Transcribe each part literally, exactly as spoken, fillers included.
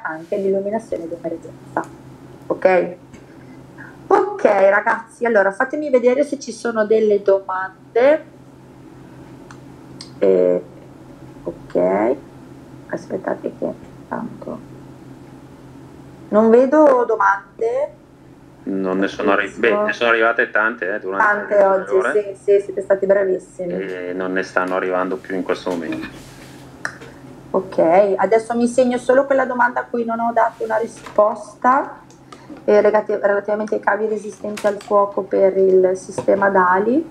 anche l'illuminazione di emergenza. Ok? Ok ragazzi, allora fatemi vedere se ci sono delle domande. Eh, ok, aspettate che tanto non vedo domande. Non ne sono, arri- beh, ne sono arrivate tante eh, durante Tante le oggi, ore, sì, sì, siete stati bravissimi. e non ne stanno arrivando più in questo momento. Ok, adesso mi segno solo quella domanda a cui non ho dato una risposta, eh, relati- relativamente ai cavi resistenti al fuoco per il sistema D A L I,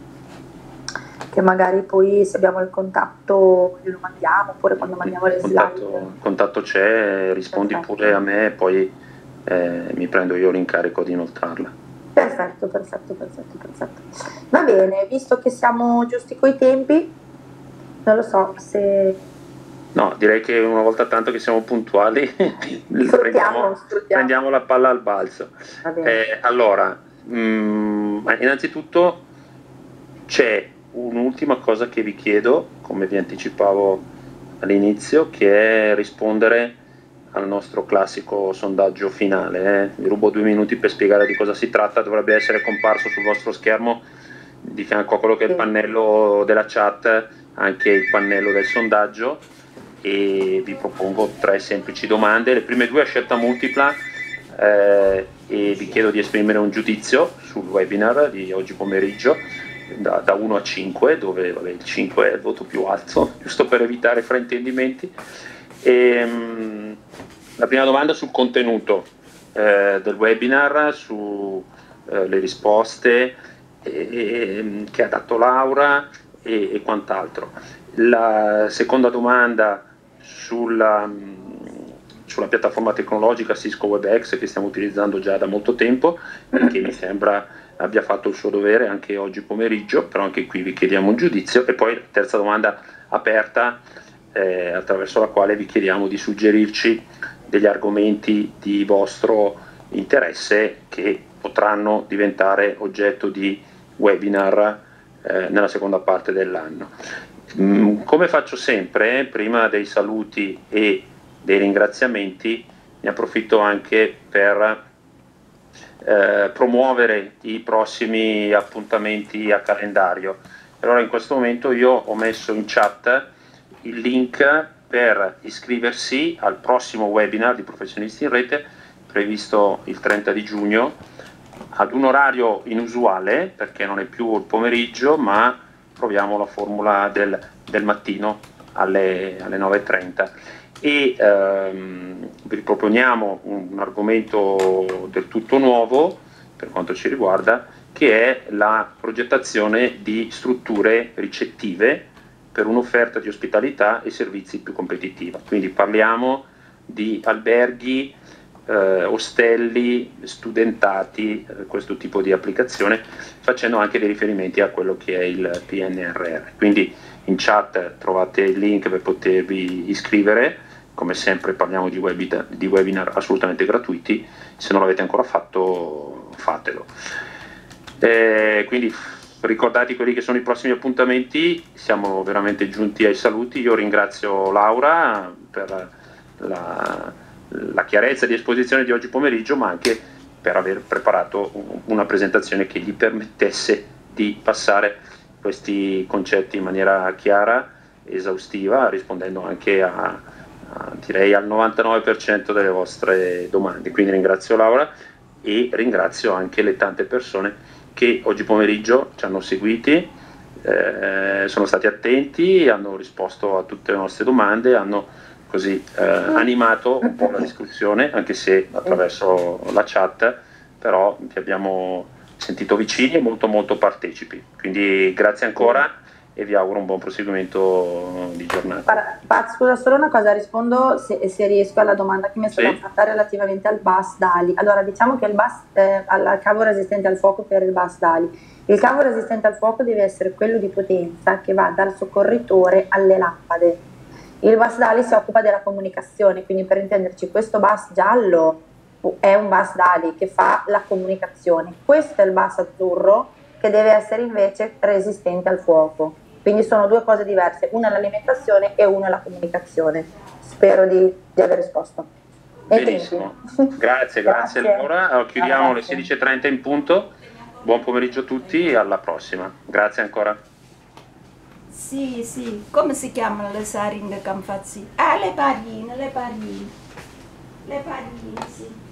che magari poi se abbiamo il contatto glielo mandiamo, oppure quando mandiamo le Il slide. contatto, il contatto c'è, rispondi Perfetto. pure a me e poi eh, mi prendo io l'incarico di inoltrarla. Perfetto, perfetto, perfetto, perfetto. Va bene, visto che siamo giusti coi tempi, non lo so se... No, direi che una volta tanto che siamo puntuali Sfruttiamo, prendiamo, sfruttiamo. prendiamo la palla al balzo. Va bene. Eh, allora, mh, innanzitutto c'è un'ultima cosa che vi chiedo, come vi anticipavo all'inizio, che è rispondere al nostro classico sondaggio finale. Eh. Vi rubo due minuti per spiegare di cosa si tratta, dovrebbe essere comparso sul vostro schermo di fianco a quello che è il pannello della chat, anche il pannello del sondaggio, e vi propongo tre semplici domande. Le prime due a scelta multipla, eh, e vi chiedo di esprimere un giudizio sul webinar di oggi pomeriggio da, da uno a cinque, dove vabbè, il cinque è il voto più alto, giusto per evitare fraintendimenti. E, mh, la prima domanda sul contenuto eh, del webinar, sulle eh, risposte eh, che ha dato Laura e, e quant'altro. La seconda domanda sulla, sulla piattaforma tecnologica Cisco WebEx, che stiamo utilizzando già da molto tempo e che mi sembra abbia fatto il suo dovere anche oggi pomeriggio, però anche qui vi chiediamo un giudizio. E poi la terza domanda aperta, eh, attraverso la quale vi chiediamo di suggerirci degli argomenti di vostro interesse che potranno diventare oggetto di webinar eh, nella seconda parte dell'anno. Mm, come faccio sempre, prima dei saluti e dei ringraziamenti, ne approfitto anche per eh, promuovere i prossimi appuntamenti a calendario. Allora in questo momento io ho messo in chat il link per iscriversi al prossimo webinar di Professionisti in Rete, previsto il trenta di giugno, ad un orario inusuale, perché non è più il pomeriggio, ma proviamo la formula del, del mattino alle, alle nove e trenta. E ehm, vi proponiamo un, un argomento del tutto nuovo per quanto ci riguarda, che è la progettazione di strutture ricettive per un'offerta di ospitalità e servizi più competitiva. Quindi parliamo di alberghi, eh, ostelli, studentati, eh, questo tipo di applicazione, facendo anche dei riferimenti a quello che è il P N R R. Quindi in chat trovate il link per potervi iscrivere. Come sempre parliamo di webinar, di webinar assolutamente gratuiti, se non l'avete ancora fatto fatelo. Eh, quindi ricordate quelli che sono i prossimi appuntamenti, siamo veramente giunti ai saluti. Io ringrazio Laura per la, la chiarezza di esposizione di oggi pomeriggio, ma anche per aver preparato una presentazione che gli permettesse di passare questi concetti in maniera chiara, esaustiva, rispondendo anche a, a direi al novantanove per cento delle vostre domande. Quindi ringrazio Laura e ringrazio anche le tante persone che oggi pomeriggio ci hanno seguiti, eh, sono stati attenti, hanno risposto a tutte le nostre domande, hanno così eh, animato un po' la discussione, anche se attraverso la chat, però vi abbiamo sentito vicini e molto molto partecipi. Quindi grazie ancora e vi auguro un buon proseguimento di giornata. Pat, scusa, solo una cosa, rispondo se, se riesco alla domanda che mi è stata sì. fatta relativamente al bus D A L I. Allora, diciamo che il bus, eh, al cavo resistente al fuoco per il bus D A L I, il cavo resistente al fuoco deve essere quello di potenza che va dal soccorritore alle lampade. Il bus D A L I si occupa della comunicazione, quindi per intenderci questo bus giallo è un bus D A L I che fa la comunicazione, questo è il bus azzurro che deve essere invece resistente al fuoco. Quindi sono due cose diverse, una è l'alimentazione e una è la comunicazione. Spero di, di aver risposto. Benissimo, grazie, grazie allora. Allora, chiudiamo alle sedici e trenta in punto. Buon pomeriggio a tutti e alla prossima. Grazie ancora. Sì, sì, come si chiamano le saringhe Canfazzi? Ah, le parine, le parine. Le parine, sì.